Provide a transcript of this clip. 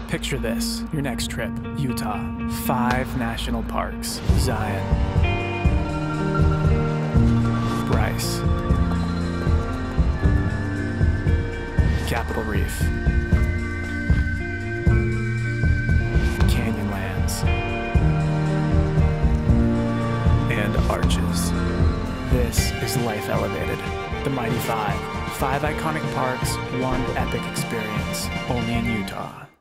Picture this, your next trip, Utah. 5 national parks, Zion, Bryce, Capitol Reef, Canyonlands, and Arches. This is Life Elevated, the Mighty 5. 5 iconic parks, 1 epic experience, only in Utah.